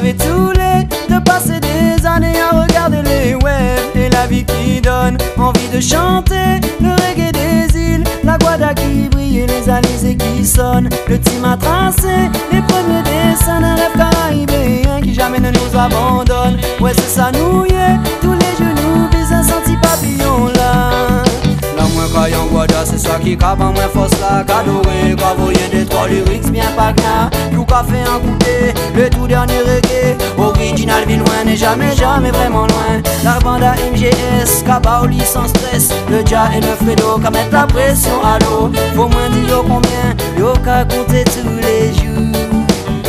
m'avait saoulé de passer des années à regarder les webs et la vie qui donne envie de chanter le reggae des îles, la guada qui brille et les alizés qui sonnent. Le team a tracé les premiers dessins d'un rêve caribéen qui jamais ne nous abandonne. Ouais, c'est ça, nous y est, tous les genoux visent un senti papillon là. La moins caillant guada, c'est ça qui cape en moins force là. Cadoré, cavoyer des trois lyrics bien pagna. Tout café en goûter, le tout dernier reggae. Original vie loin, n'est jamais, jamais vraiment loin. La banda MGS, Kabaoli sans stress. Le Dja et le Fredo, qu'à mettre la pression à l'eau. Faut moins dire yo combien, yo qu'à compter tous les jours.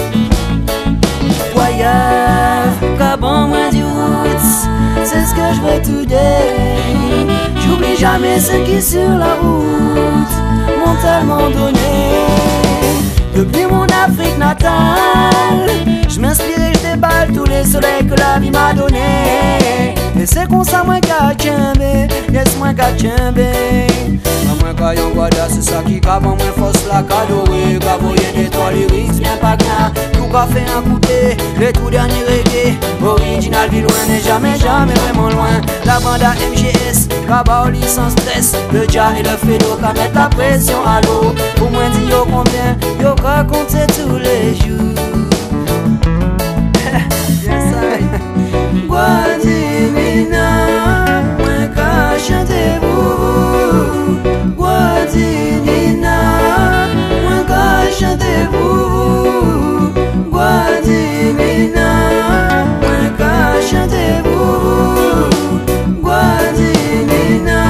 Voyage, qu'à bon moins du roots, c'est ce que je veux today. J'oublie jamais ceux qui sur la route m'ont tellement donné. Depuis mon Afrique natale, je m'inspire et je déballe tous les soleils que la vie m'a donné. Et c'est comme ça moi qu'à tchembe, yes moi qu'à tchembe. Moi qu'à yon guada, c'est ça qui cabe en moins force la. Cadoré, cavoyer des trois lyrics bien pagna. Tout café en goûter, le tout dernier reggae. Original vie loin, n'est jamais, jamais vraiment loin. La banda MGS, Kabaoli sans stress. Le Dja et le Fredo, qu'à mettre la pression à l'eau. Pour moi dire yo combien, yo qu'à compter tous les jours. Yes I Guadimina, moi qu'à chanter vous. Guadinina, moi qu'à chanter vous. Guadimina, moi qu'à chanter vous. Guadinina.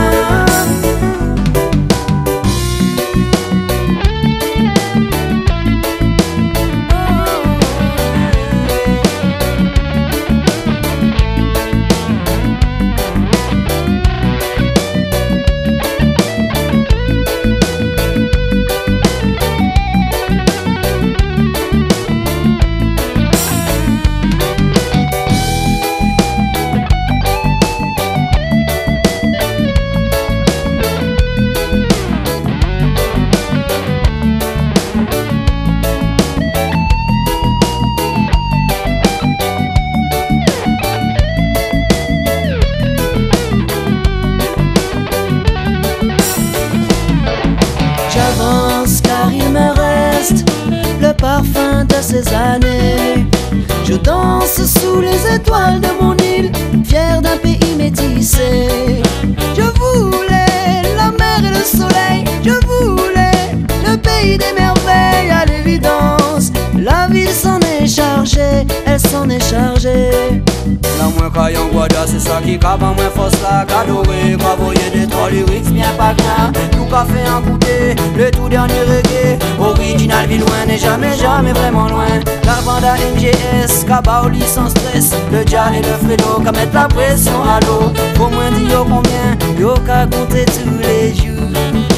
J'avance car il me reste le parfum de ces années. Je danse sous les étoiles de mon île, fier d'un pays métissé. Je voulais la mer et le soleil, je voulais le pays des merveilles. À l'évidence, la ville s'en est chargée, elle s'en est chargée. La moins caillant guada, c'est ça qui cabe en moins force la. Cadoré, cavoyer des trois lyrics bien pagna. Tout café en goûter, le tout dernier reggae. Original vie loin, n'est jamais, jamais vraiment loin. La banda MGS, Kabaoli sans stress. Le Dja et le Fredo, qu'à mettre la pression à l'eau. Faut moins dire yo combien, yo qu'à compter tous les jours.